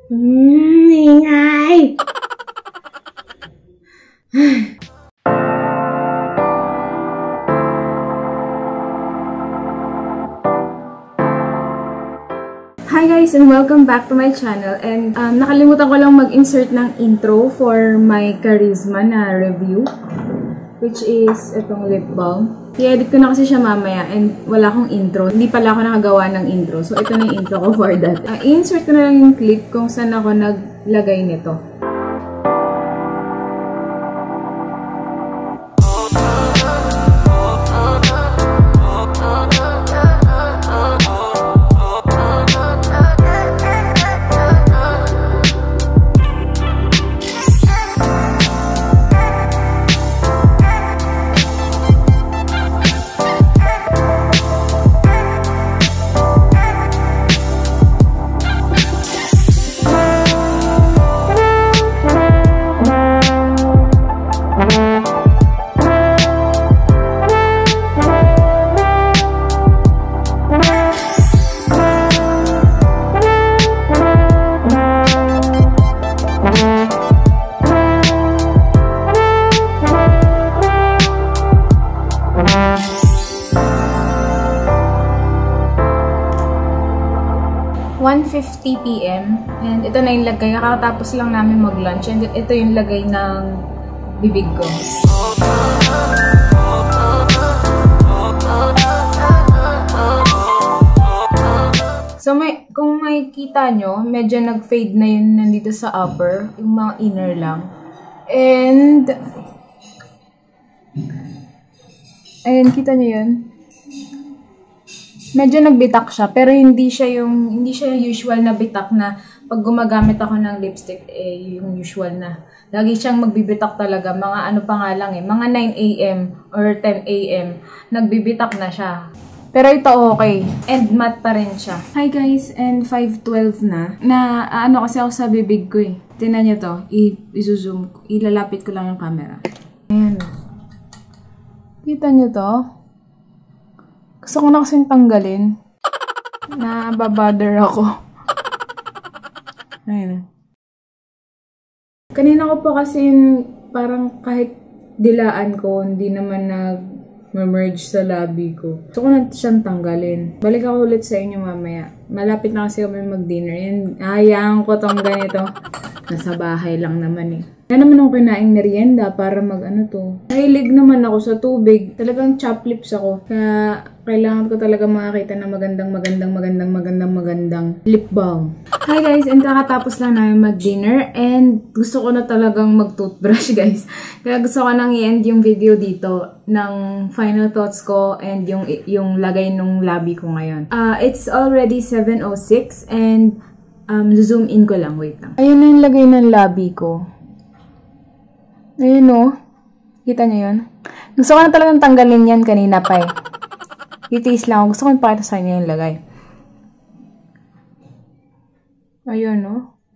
Ingay! Hi guys and welcome back to my channel, and nakalimutan ko lang mag-insert ng intro for my Charisma na review, which is itong lip balm. I-edit ko na kasi siya mamaya and wala akong intro. Hindi pala ako nakagawa ng intro. So, ito na yung intro ko for that. I-insert ko na lang yung clip kung saan ako naglagay nito. PM and ito na yung lagay. Kakatapos lang namin mag-lunch and ito yung lagay ng bibig ko. So kung makikita nyo, medyo nag-fade na yun nandito sa upper, yung mga inner lang. And ayan, kita nyo yun? Medyo nagbitak siya, pero hindi siya yung usual na bitak na pag gumagamit ako ng lipstick, yung usual na. Lagi siyang magbibitak talaga, mga ano pa nga lang mga 9 AM or 10 AM, nagbibitak na siya. Pero ito okay, and matte pa rin siya. Hi guys, and 5:12 na ano kasi ako sa bibig ko Tingnan nyo to, i-zoom, ilalapit ko lang yung camera. Ayan. Kita nyo to? Gusto ko na kasing tanggalin. Nababother ako. Ayun. Kanina ko pa kasi parang kahit dilaan ko, hindi naman nag-merge sa labi ko. Gusto ko na siyang tanggalin. Balik ako ulit sa inyo mamaya. Malapit na kasi kami mag-dinner. Yan, hayaan ko tong ganito. Nasa bahay lang naman Kaya naman ako kinaing merienda para mag-ano to. Nahilig naman ako sa tubig. Talagang chop lips ako. Kaya kailangan ko talaga makakita ng magandang lip balm. Hi guys, and kakatapos lang namin mag-dinner and gusto ko na talagang mag-toothbrush guys. Kaya gusto ko nang i-end yung video dito ng final thoughts ko and yung lagay nung labi ko ngayon. It's already 7:06 and zoom in ko lang. Wait lang. Ayun na yung lagay ng labi ko. Ayun Kita nyo yun? Gusto ko na talagang tanggalin yan kanina pa Itiis lang ako. Gusto ko ipakita sa inyo yung lagay. Ayun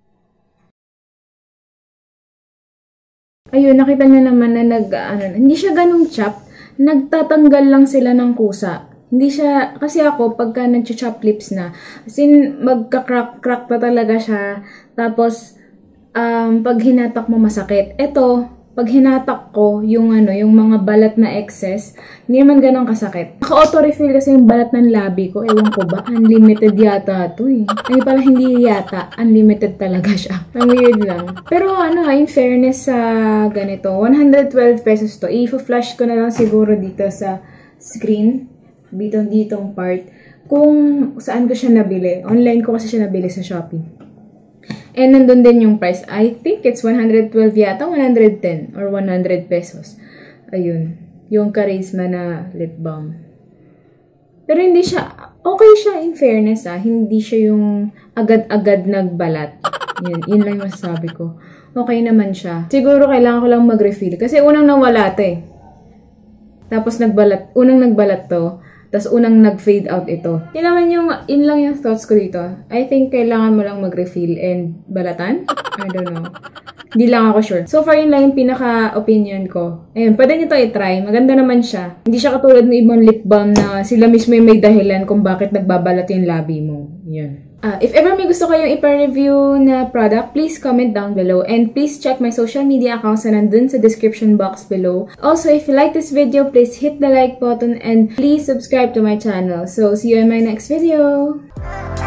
Ayun, nakita nyo naman na hindi siya ganong chop. Nagtatanggal lang sila ng kusa. Hindi siya, kasi ako, pagka nag-chop lips na, as in, magka-crack pa talaga siya. Tapos, pag hinatak mo masakit. Ito, pag hinatak ko, yung mga balat na excess, hindi naman ganun kasakit. Naka-auto-refill kasi yung balat ng labi ko. Ewan ko ba, unlimited yata ito Ay, pala hindi yata, unlimited talaga siya. Ang weird lang. Pero in fairness sa ganito, 112 pesos to. I-flash ko na lang siguro dito sa screen. Ditong part. Kung saan ko siya nabili. Online ko kasi siya nabili sa Shopee. And nandun din yung price. I think it's 112 yata, 110 or 100 pesos. Ayun. Yung Charisma na lip balm. Pero hindi siya, okay siya in fairness Hindi siya yung agad-agad nagbalat. Yun lang yung masasabi ko. Okay naman siya. Siguro kailangan ko lang mag-refill. Kasi unang nawala ito Tapos unang nagbalat to. Tapos unang nag-fade out ito. Yun lang yung thoughts ko dito. I think kailangan mo lang mag-refill and balatan. I don't know. Hindi lang ako sure. So far, yun lang yung pinaka-opinion ko. Ayun, pwede nyo to i-try. Maganda naman siya. Hindi siya katulad ng ibang lip balm na sila mismo yung may dahilan kung bakit nagbabalat yung labi mo. Yun. If ever may gusto kayong ipa-review na product, please comment down below. And please check my social media accounts na nandun sa description box below. Also, if you like this video, please hit the like button and please subscribe to my channel. So, see you in my next video!